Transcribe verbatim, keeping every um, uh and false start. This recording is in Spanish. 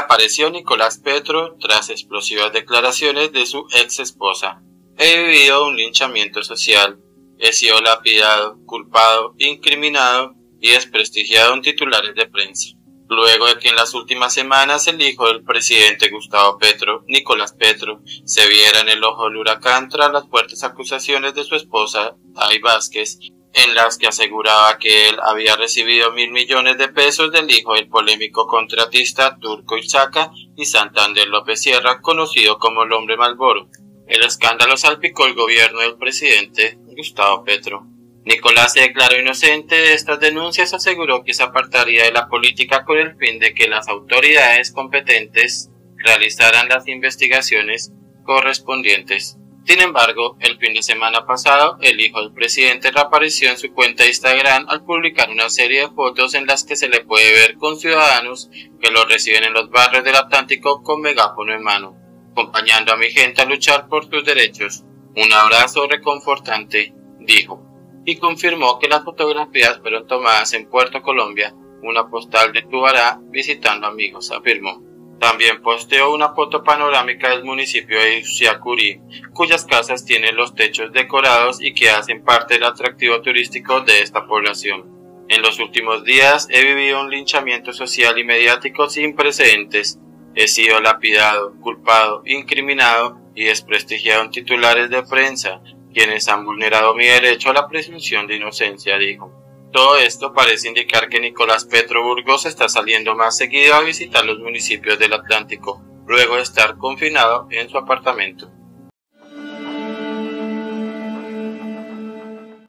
Reapareció Nicolás Petro tras explosivas declaraciones de su ex esposa. He vivido un linchamiento social. He sido lapidado, culpado, incriminado y desprestigiado en titulares de prensa. Luego de que en las últimas semanas el hijo del presidente Gustavo Petro, Nicolás Petro, se viera en el ojo del huracán tras las fuertes acusaciones de su esposa, Day Vázquez, en las que aseguraba que él había recibido mil millones de pesos del hijo del polémico contratista Turco Ilzaca y Santander López Sierra, conocido como el Hombre Malboro. El escándalo salpicó el gobierno del presidente Gustavo Petro. Nicolás se declaró inocente de estas denuncias, aseguró que se apartaría de la política con el fin de que las autoridades competentes realizaran las investigaciones correspondientes. Sin embargo, el fin de semana pasado, el hijo del presidente reapareció en su cuenta de Instagram al publicar una serie de fotos en las que se le puede ver con ciudadanos que lo reciben en los barrios del Atlántico con megáfono en mano, acompañando a mi gente a luchar por sus derechos. Un abrazo reconfortante, dijo, y confirmó que las fotografías fueron tomadas en Puerto Colombia, una postal de Tubará, visitando amigos, afirmó. También posteó una foto panorámica del municipio de Usiacurí, cuyas casas tienen los techos decorados y que hacen parte del atractivo turístico de esta población. En los últimos días he vivido un linchamiento social y mediático sin precedentes. He sido lapidado, culpado, incriminado y desprestigiado en titulares de prensa, quienes han vulnerado mi derecho a la presunción de inocencia, dijo. Todo esto parece indicar que Nicolás Petro Burgos está saliendo más seguido a visitar los municipios del Atlántico, luego de estar confinado en su apartamento.